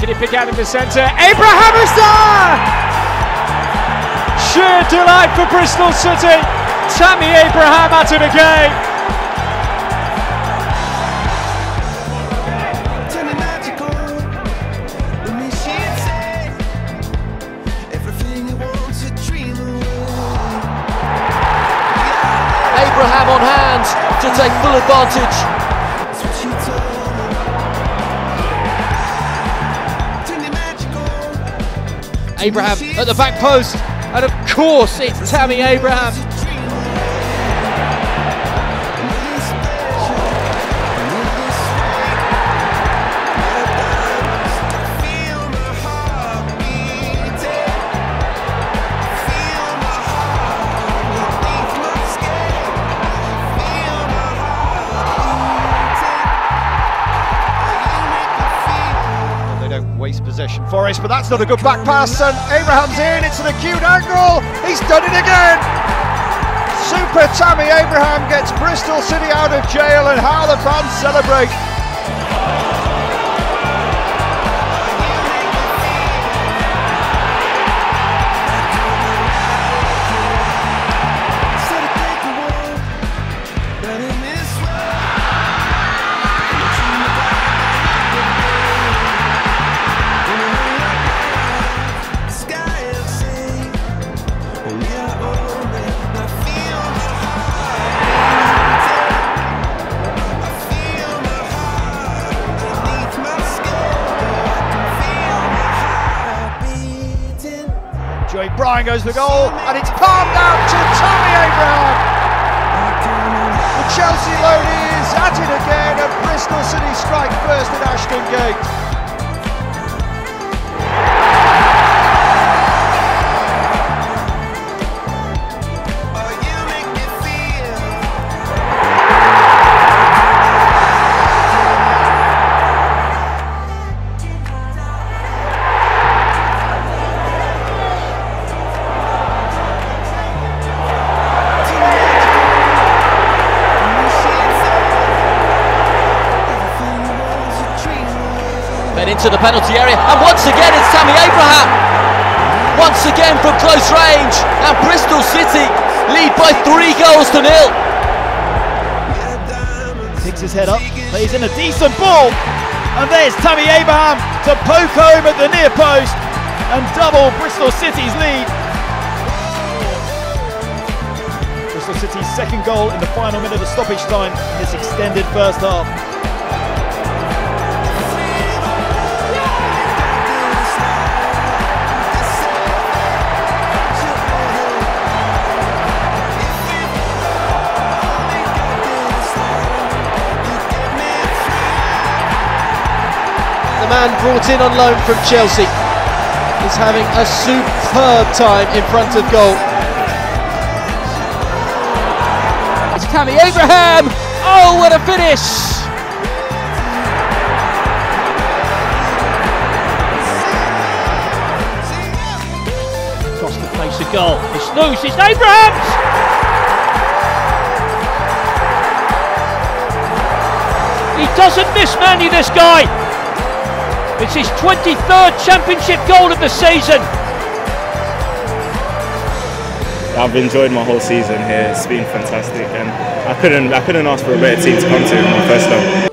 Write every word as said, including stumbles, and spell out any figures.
Can he pick out in the centre? Abraham is there! Sheer delight for Bristol City. Tammy Abraham at it again. Abraham on hand to take full advantage. Abraham at the back post, and of course it's Tammy Abraham. Waste possession Forest, but that's not a good back pass, and Abraham's in, it's an acute angle, he's done it again! Super Tammy Abraham gets Bristol City out of jail, and how the fans celebrate. Brian goes for the goal, and it's palmed out to Tammy Abraham. The Chelsea load is at it again, and Bristol City strike first at Ashton Gate. Into the penalty area, and once again it's Tammy Abraham. Once again from close range, and Bristol City lead by three goals to nil. Picks his head up, plays in a decent ball, and there's Tammy Abraham to poke home at the near post and double Bristol City's lead. Bristol City's second goal in the final minute of stoppage time in this extended first half. The man brought in on loan from Chelsea is having a superb time in front of goal. It's Tammy Abraham! Oh, what a finish! Across the face of goal, it's loose, it's Abraham's! He doesn't miss Mandy, this guy! It's his twenty-third championship goal of the season. I've enjoyed my whole season here. It's been fantastic, and I couldn't I couldn't ask for a better team to come to in my first time.